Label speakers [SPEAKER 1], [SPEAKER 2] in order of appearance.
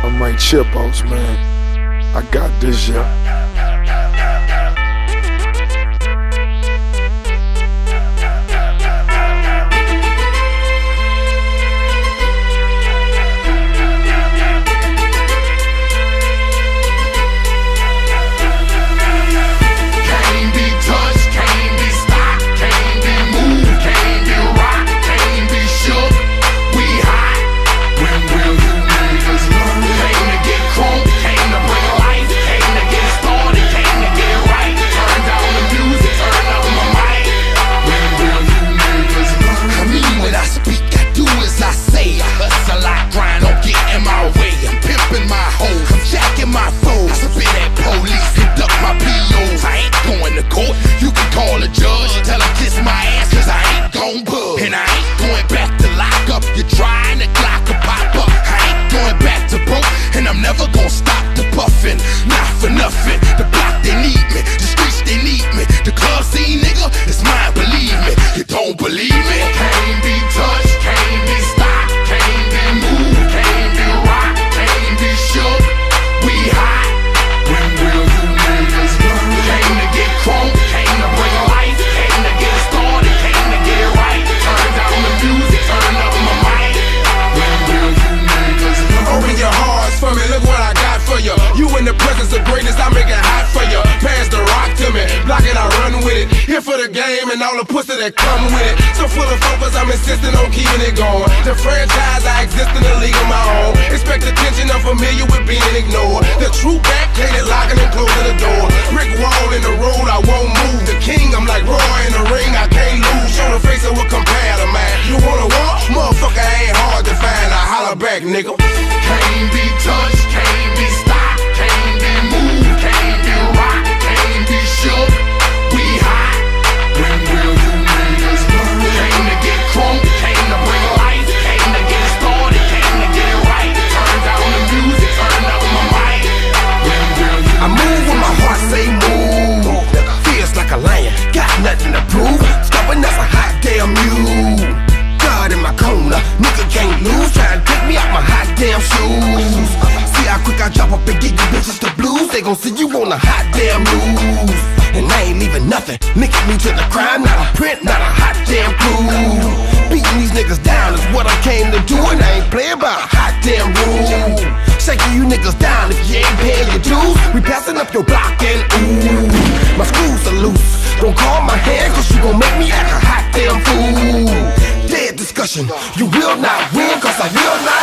[SPEAKER 1] I'm like Chipos, man. I got this, yeah.
[SPEAKER 2] Here for the game and all the pussy that come with it. So full of focus, I'm insisting on keeping it going. The franchise, I exist in a league of my own. Expect attention, I'm familiar with being ignored. The true backhanded locking and closing the door. Brick wall in the road, I won't move. The king, I'm like Roy in the ring, I can't lose. Show the face of what compare to man. You wanna walk? Motherfucker ain't hard to find. I holler back, nigga.
[SPEAKER 3] Can't be touched, can't be stopped, can't be moved, can't be rocked, can't be shook. We hot. When will you niggas learn? Came to get crunk, came to bring life, came to get started, came to get right. Turn down the music, turn up my mic. When will you
[SPEAKER 2] I move when my heart say move. Feels like a lion, got nothing to prove. Stubborn as a hot damn mule. God in my corner, nigga can't lose. Try to take me out my hot damn shoes. See how quick I drop up and get you bitches the blues. They gon' see you on the hot damn news. And I ain't leaving nothing, linking me to the crime. Not a print, not a hot damn clue. Beating these niggas down is what I came to do. And I ain't playing by a hot damn rule. Shaking you niggas down if you ain't paying your dues. We passing up your block and ooh, my screws are loose. Don't call my hand cause you gon' make me act a hot damn fool. Dead discussion, you will not win cause I will not